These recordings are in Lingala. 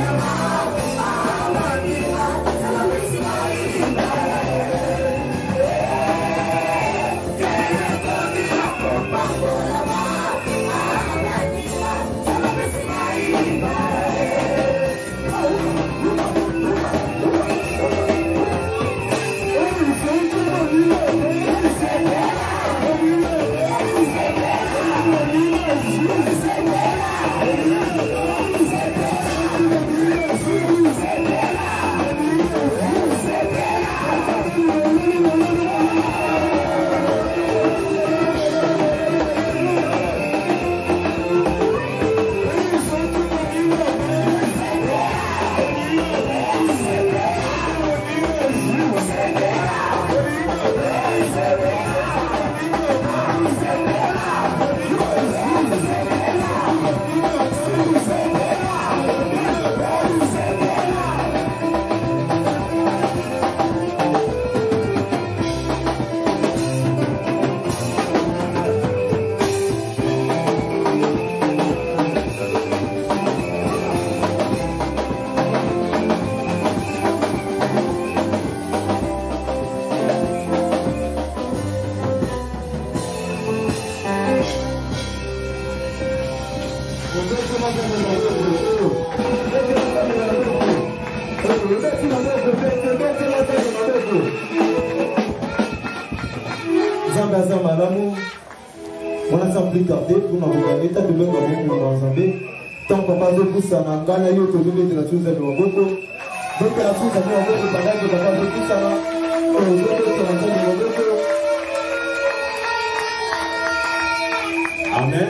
Amen.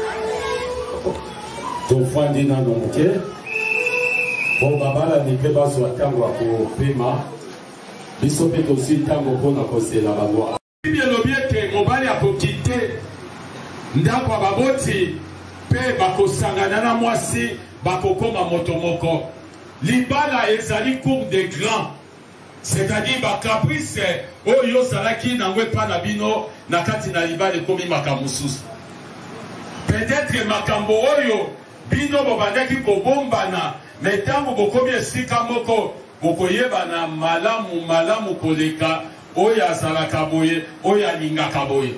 Tofandi na nomuke. Bon babala ni peba so tango ko pema. Biso pe aussi tango pona ko se la bango. Bien l'objet mobali a kokite. Ndako baboti pe bakosangana na mwasi bakokoma motomoko. Libala ezali cour des grands. C'est-à-dire ba caprice oyo salaki na ngwepa na bino na kati na libala ekomi makamususu. Peut-être makambo oyo bino bobandaki kobombana mais tango bokomi esika moko bokoyebana malamu koleka oyo azalaka boye oyo alingaka boye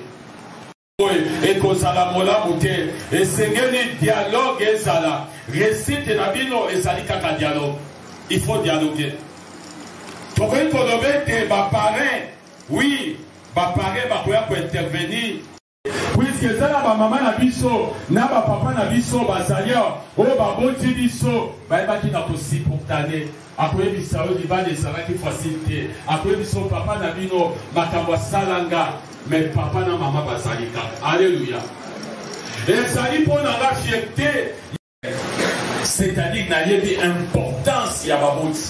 ekozala molamu te esengeli dialogue ezala récite na bino ezali kaka dialogue il faut dialoguer tokoki koloba te baparrain oui baparrain bakoya kointervenir puisque ezala bamama na biso na bapapa na biso bazali oyo baboti biso bayebaki na kosupportane akoyebisa oyo libala ezalaki facile te akoyebisa papa na bino makambo asalanga mais papa na mama bazali kaka alleluya ezali mpo na nga fierté c'est-à-dire nayebi importance ya baboti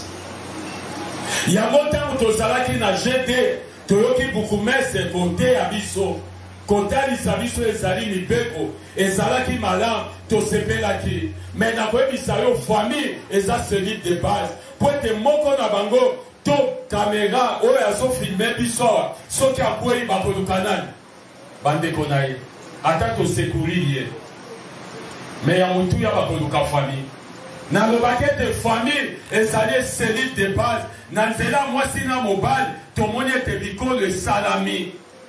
yango ntango tozalaki na GD toyoki bukumese kote ya biso kotalisa biso ezali mibeko ezalaki malamu tosepelaki mais nakoyebisa yo famille eza solide de base po ete moko na bango to kamera oyo azofilme biso soki akwei bakoluka nani bandeko na ye ata tosekuriri ye mais ya motuya bakoluka famille nalobaki ete famille ezali solide de base na nzela mwasi na mobali tomoni ete bikolo esalami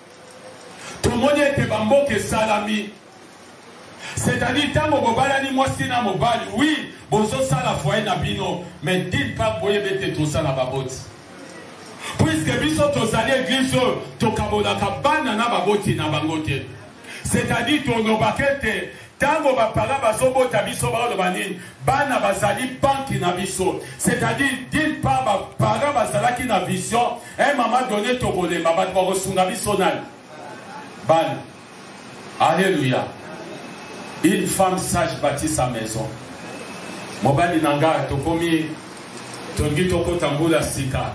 tomoni ete bamboka esalami c'est-à-dire ntango bobalani mwasi na mobali oui bozosala foye na bino mais d'une part boyeba ete tosala baboti puisque biso tozali église oyo tokabolaka bana na baboti na bango te c'est-à-dire tolobaka ete ntango bapara bazobota biso baoloba nini bana bazali banki na biso c'est-à-dire d'une part bapara bazalaki na vision un moment donné tokolemba bato bakosunga biso nani bana alléluia une femme sage bâtit sa maison mobali nanga tokomi tongi tokotambola sika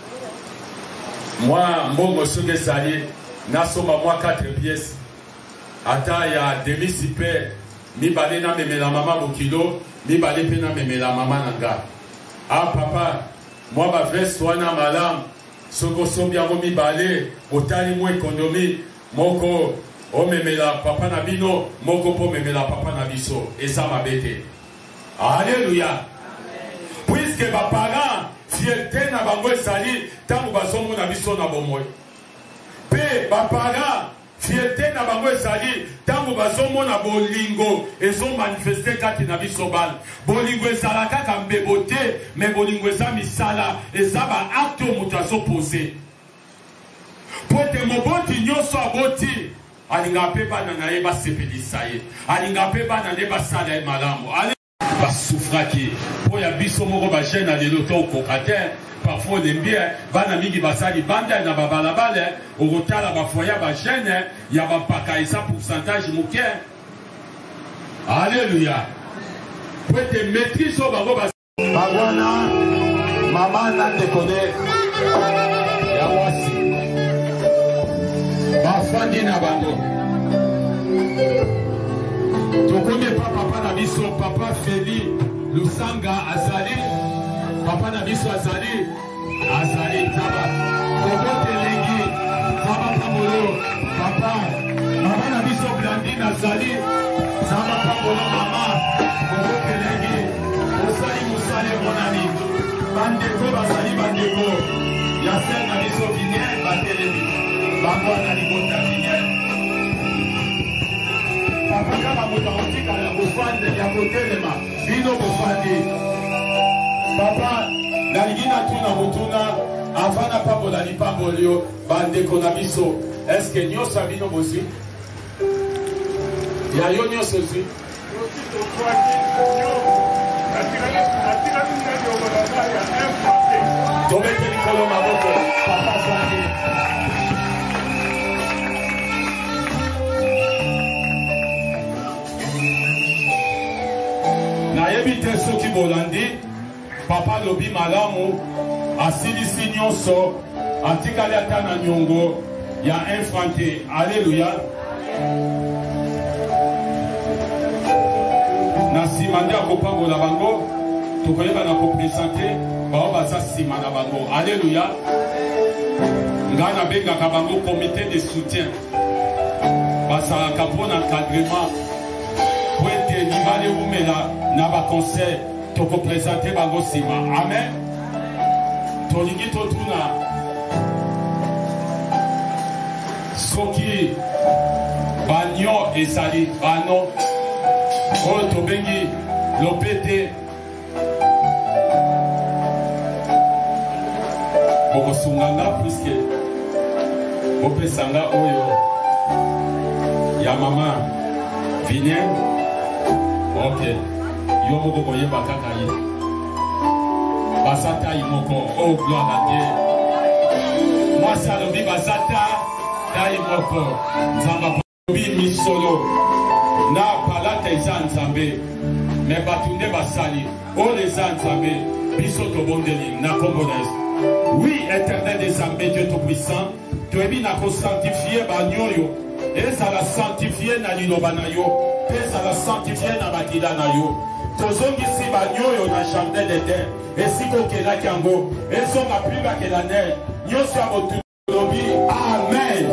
moi mbongo soki ezali nasomba mwa 4 pièces ata ya demi super mibale na memela mama bokilo mibale mpe na memela mama nanga papa mwa baveste wana malamu soki osombi yango mibale otali mwa ekonomi moko omemela papa na bino moko po memela papa na biso eza mabe te alleluya fierté na bango esali tango bazomona biso na bomoi. Pe bapara fierté na bango esali tango bazomona bolingo ezo manifester kati na biso bana. Bolingo ezala kaka mbebo te, mais bolingo eza misala, eza ba acte moto azopose. Po te moboti nyonso aboti alinga pe bana na ye basepelisa ye, alinga pe bana ne basala ye malamu, basufraki po ya biso moko bajene alelo to okokate parfois olembi bana mingi basali banda na babalabala okotala bafoya bajene ya bampaka eza pourcentage moke. Alléluia. Po ete maîtrise oyo bango bagwana mama na ndekone ya wasi bafandi na bango. Tokomi pa papa na biso, papa Feli Lusanga azali, papa na biso azali taba Kogo Telengi, Zaba Pamolo, papa mama na biso Blandine azali, Zaba Pamolo mama Kogo Telengi, Osali Musale Monani, bandeko bazali bandeko, Yaser na biso Vinier batelemi, bango na libota Vinier. Papa kama mutaotika ya bufande ya kotelema bino bufande. Papa nalingina tuna mutuna afana pambo la lipambo lio bandeko na biso. Eske nyosa bino bosi? Ya yo nyoso si? Tomete likolo maboko papa fandi. Nayebi soki bolandi papa lobi malamu asilisi nyonso atikali ata na nyongo ya infante. Alléluia. Na nsima nde akopambola bango tokoyeba na kopresente bao baza nsima na bango. Alléluia. Ngai nabengaka bango comité de soutien basalaka mpo na encadrement po ete libala eumela na baconseil tokopresente bango nsima. Amen. Tolingi totuna soki banyo ezali bano oyo tobengi lopete bokosunganga puiske bopesanga oyo ya mama Vinier. Ok, yo moko boyeba kaka ye basata yi moko. Oh gloire à Dieu. Mwasi alobi basata tayi moko. Nzamba lobi misolo na palata eza nzambe me batunde basali oyo eza nzambe biso tobondeli na kombo na Yesu. Oui, éternel des armées, Dieu tout-puissant, tu es bien à sanctifier banyoyo et ça la sanctifier na liloba na yo et ça la sanctifier na bakida na yo. Tozongi si banyoyo na jardin d'Éden et si kokela kiango et son a plus bakela neige nyoso ya botu lobi. Amen.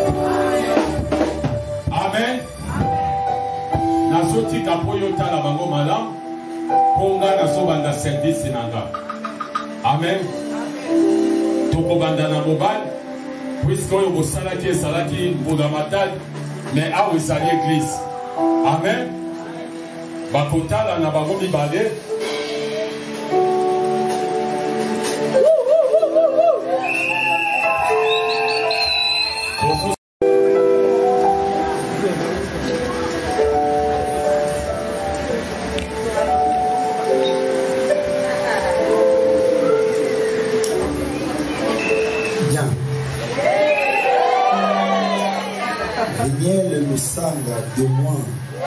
Amen. Nasoti kapoyo tala bango malam ponga naso banda service nanga. Amen. Toko banda na mobile puisque oyo bosalaki esalaki mbula matadi mais awo ezali église. Amen. Bakotala na bango mibale. Vinier Lusanga de moi.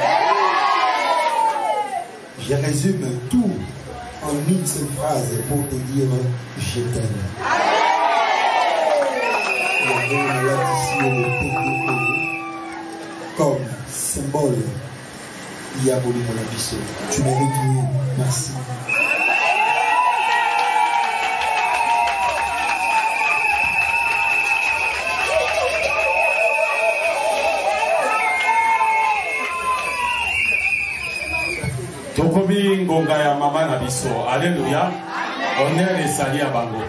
Je résume tout en une seule phrase pour te dire je t'aime. Comme symbole, il y a voulu mon avis. Tu mérites mieux. Merci. Tokobi ngonga ya mama na biso. Alléluia. Honneur et salut à Bango.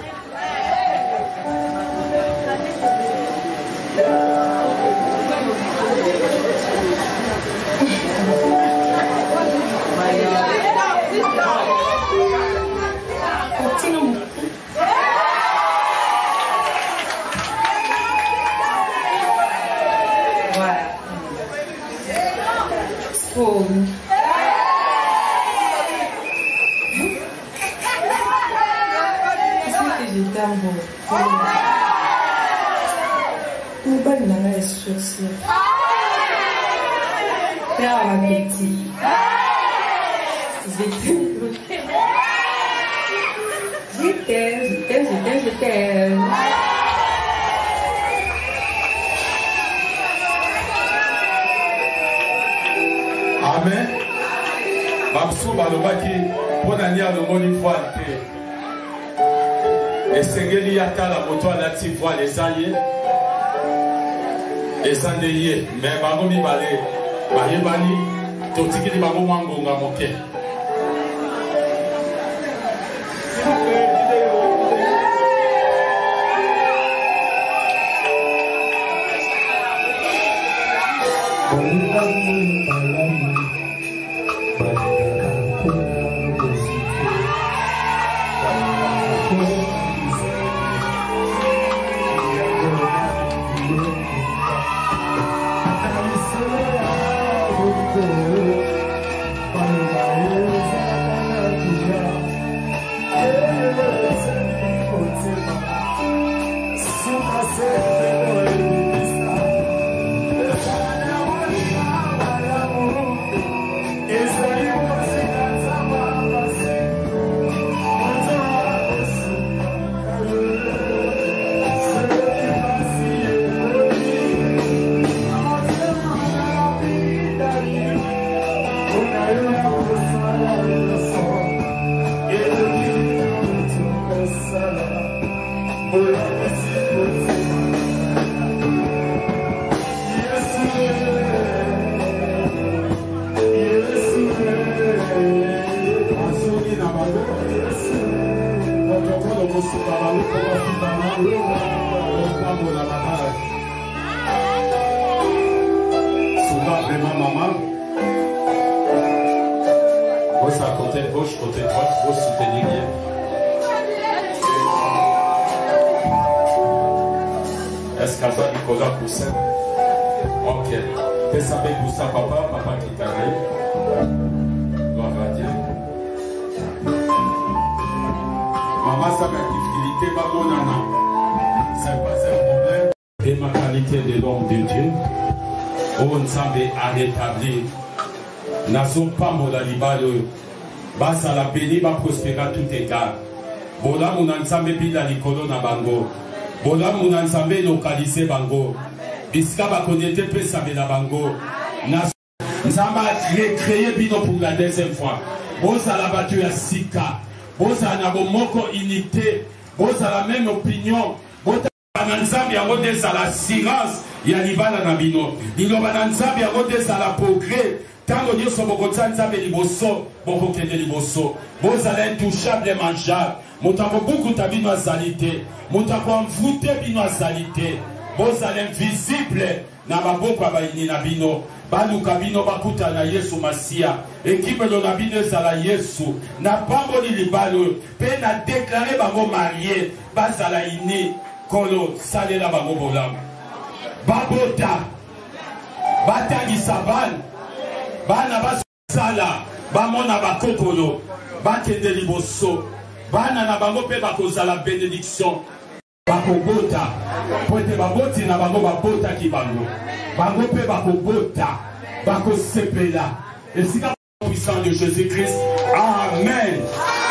Je t'aime. Amen. Babsou balobaki ponania le moni voile te. Esengeli yata la moto alati voile esaye. Esandeye mais bango mi bale bayebani totikili bango mwangonga moke. Côté droite, vous soutenir bien. Est-ce qu'elle va Nicolas Poussin? Ok. Tu savais Poussin, papa qui t'arrive. Gloire à Dieu. Maman, ça m'a difficulté, maman, non. C'est pas un problème. Et ma qualité de l'homme de Dieu. Oh, Nzambe a rétabli. Nation pas mon alibalo. Basa la béni va prospérer tout égard. Bola munansambe pila likolo na bango. Bola munansambe localisé bango. Biska ba connaître pe sabela bango. Nzamba recréé bino pour la deuxième fois. Bosa la battu à Sika. Bosa na bomoko unité. Bosa la même opinion. Bosa bananzambe ya rodé à la silence. Ya libala na bino. Bino bananzambe ya rodé à la progrès. Tango nyoso bokotsa nzambe liboso bokokende liboso bozala intouchable mangeable motako buku tabino azalite motako amvute bino azalite bozala invisible na maboko ya bayini na bino baluka bino bakuta na Yesu Masia ekibelo na bino ezala Yesu na pamboli libalo pe na déclaré bango marié bazala ini kolo salela bango bolamu babota batangisa bana bana basala bamona bakokolo bakende liboso bana na bango pe bakozala bénédiction bakobota pote baboti na bango babota ki bango bango pe bakobota bakosepela esika puissant de Jésus-Christ. Amen.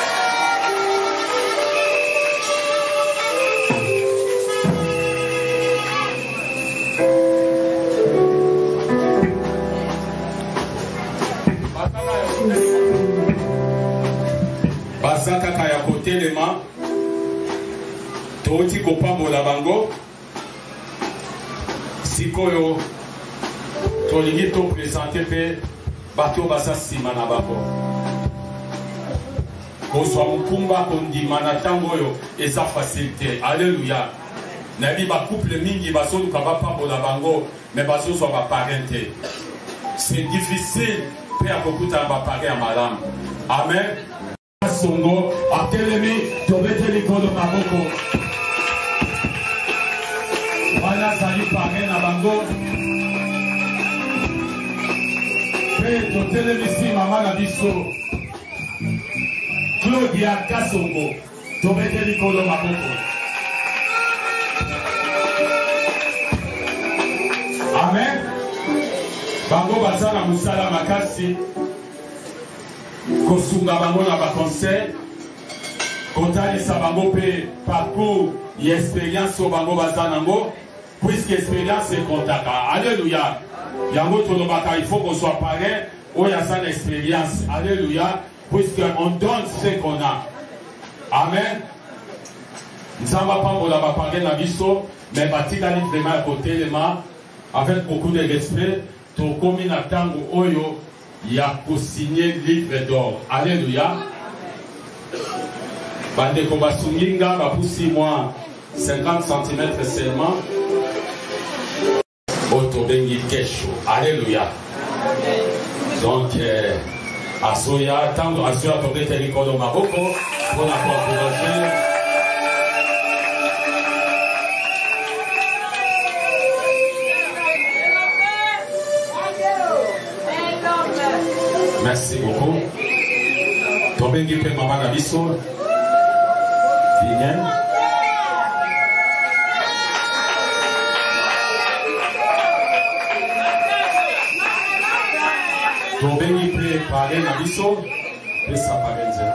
Basaka kaya kotelema toti kopambola bango sikoyo tolingi to présenter pe bato basa sima na bango Boswa mukumba kondima na tango yo eza facilité. Alléluia. Nabi ba couple mingi baso lukaba pambola bango mais baso so ba parenté. C'est difficile pe akokuta ba parent à madame. Amen. Songo atelemi tobete likolo maboko. Voilà sali parent na bango. Pe totelemi si mama na biso. Claudia Kasongo, tobete likolo maboko. Amen. Bango basala musala makasi. Kosunga bango na ba conseil. Kotalisa bango pe parcours y expérience au bango bazanango. Puisque expérience est contaka. Alléluia. Yango tolobaka il faut qu'on soit parrain. Oh ya sa expérience. Alléluia. Puisqu'on donne ce qu'on a. Amen. Nous n'avons pas parlé de la vie, mais batika ni vraiment à côté de moi, avec beaucoup de respect, ton commun à Tango Oyo, il a co-signé le livre d'or. Alléluia. Bande Koba Suminga, va pour 6 mois, 50 cm seulement. Otobengi Kesho. Alléluia. Donc, Asoya, tango Asoya tobete likolo maboko pour la encourager. Merci beaucoup. Tobengi pe mama na biso. Bien. Tobengi pe parler na biso. Et ça paraît zéro.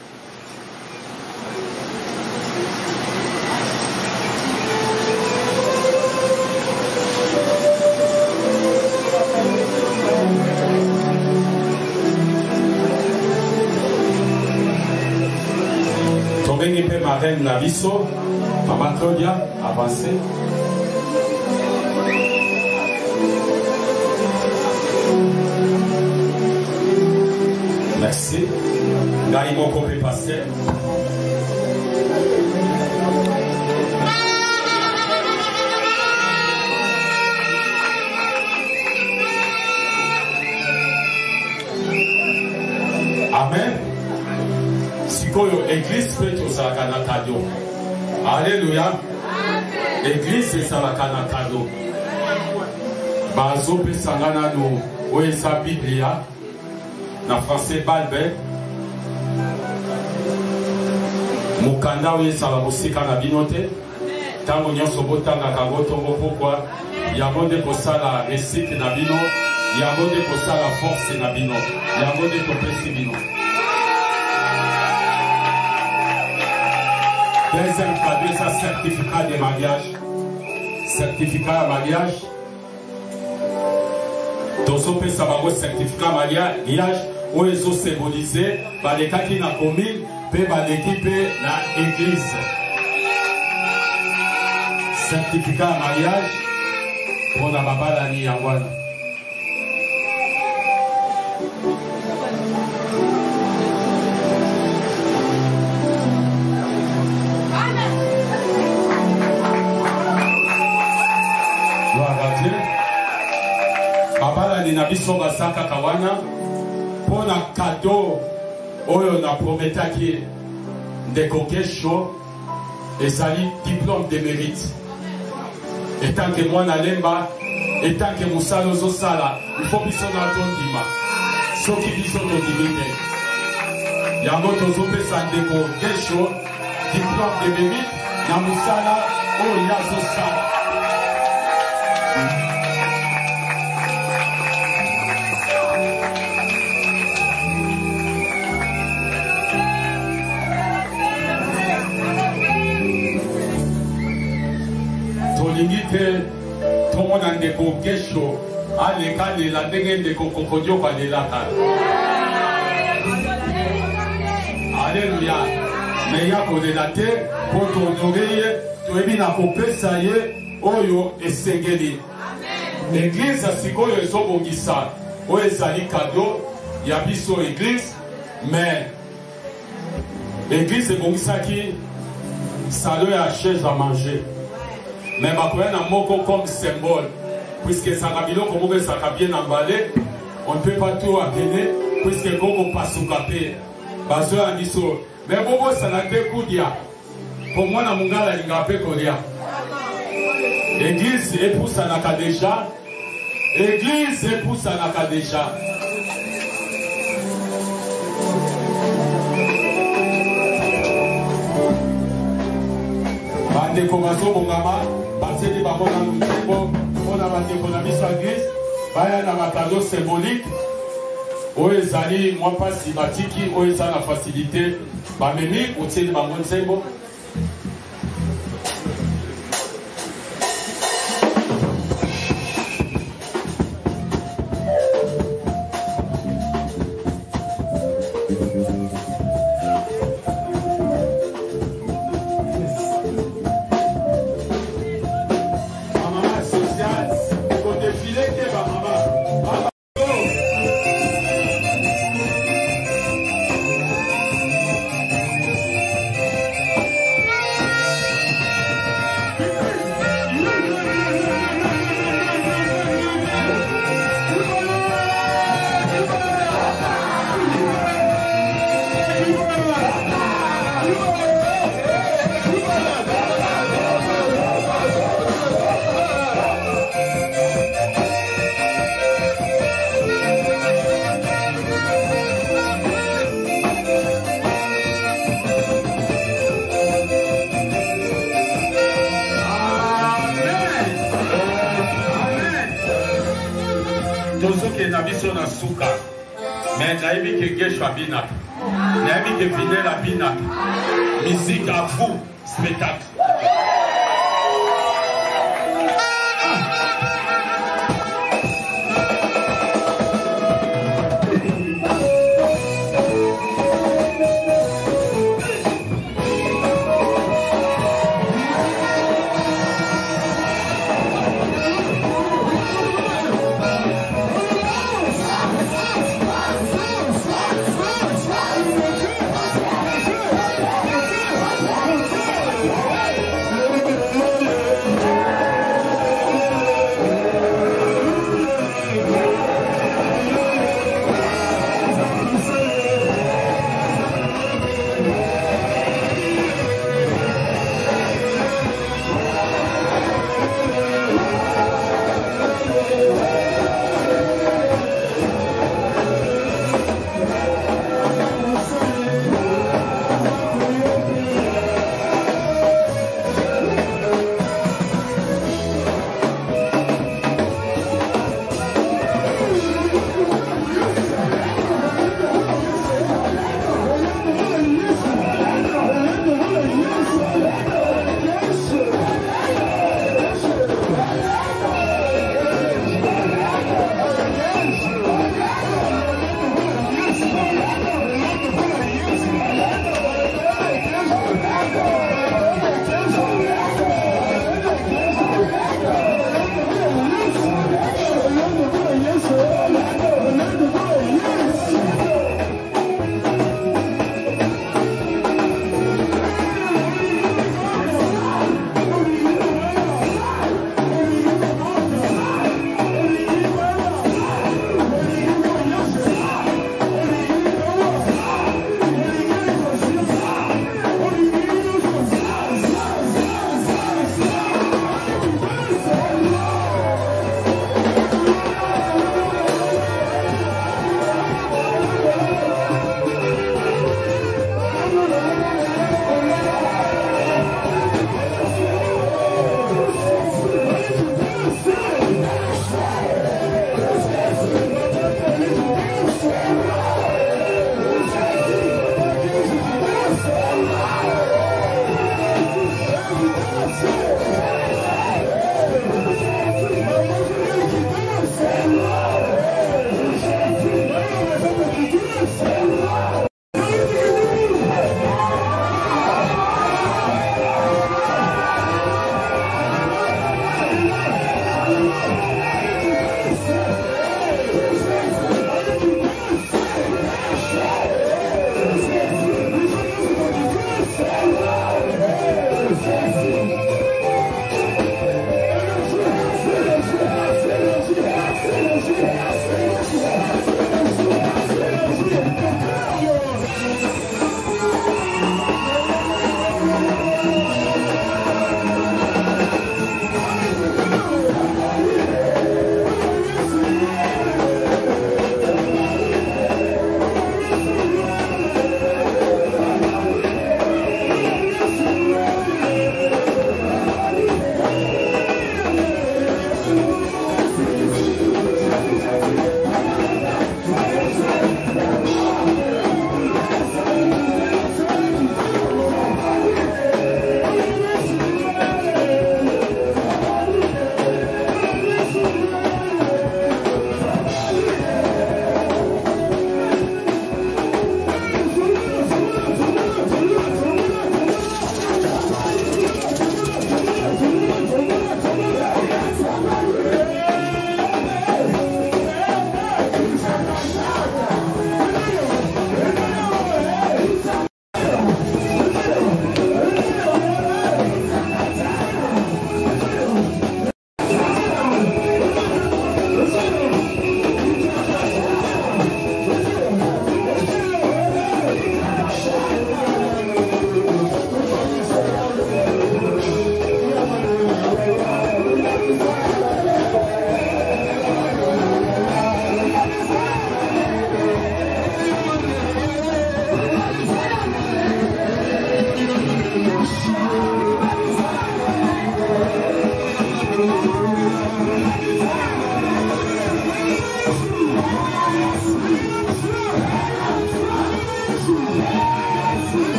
Tobengi pe marraine na biso. Maman Claudia, avancez. Merci. Là, ils m'ont compris passer. Amen. Sikoyo, église peut être au cadeau. Alléluia. Église c'est ça la cadeau. Bazo pe sangana no oesa Biblia. Na français balbe mukanda oyesala mosika na bino te ntango nyonso botanga kango tongo pokwa yango nde kosala réussite na bino yango nde kosala force na bino yango nde topesi bino. Deuxième cadeau, ça certificat de mariage. Certificat de mariage. Tozope sabango certificat mariage. Où ils ont symbolisé par les cas qui n'a commis, par l'équipe na église. Certificat de mariage pour la baba la ni yangwana. Baba ni nabiso basaka kawana. Pour un cadeau, on a promis de Kokesho et sali diplôme de mérite. Et tant que moi n'alemba, et tant que Moussalo Zosala, il faut que nous attendons. Ce qui dit son dignité. Yango Tozope Sande Kokesho, diplôme de mérite, na Moussala, oh Yazosala. Tout le monde a des questions. Allez, la dégaine de Cocodio, pas de la table. Alléluia. Mais il y a pour délater, pour ton oreille, tu es bien à couper, ça y est, Oyo et Sengeli. L'église, c'est quoi les hommes qui savent? Oyo, c'est un cadeau, il y a biso église, mais L'église est comme ça qui salue à chaise à manger. Mais ma première n'a moko comme symbole. Puisque ça a bien emballé, on ne peut pas tout amener. Puisque Gogo passe au café. Bazo a dit ça. Mais Bobo, ça n'a pas koudia. Pour moi, na mungala l'ingape kodia. L'église épouse à naka déjà. L'église épouse à naka déjà. Bande komazo bongama. Basedi babona lumbo. On a bande konami sa église. Baya na matado symbolique. Oezali, moi pas si batiki, oezali la facilité. Bamemi, otieli bangon sembo. Mais naïmi que Gesh Fabina, naïmi que Fidel Abina, musique à vous, spectacle. Hey!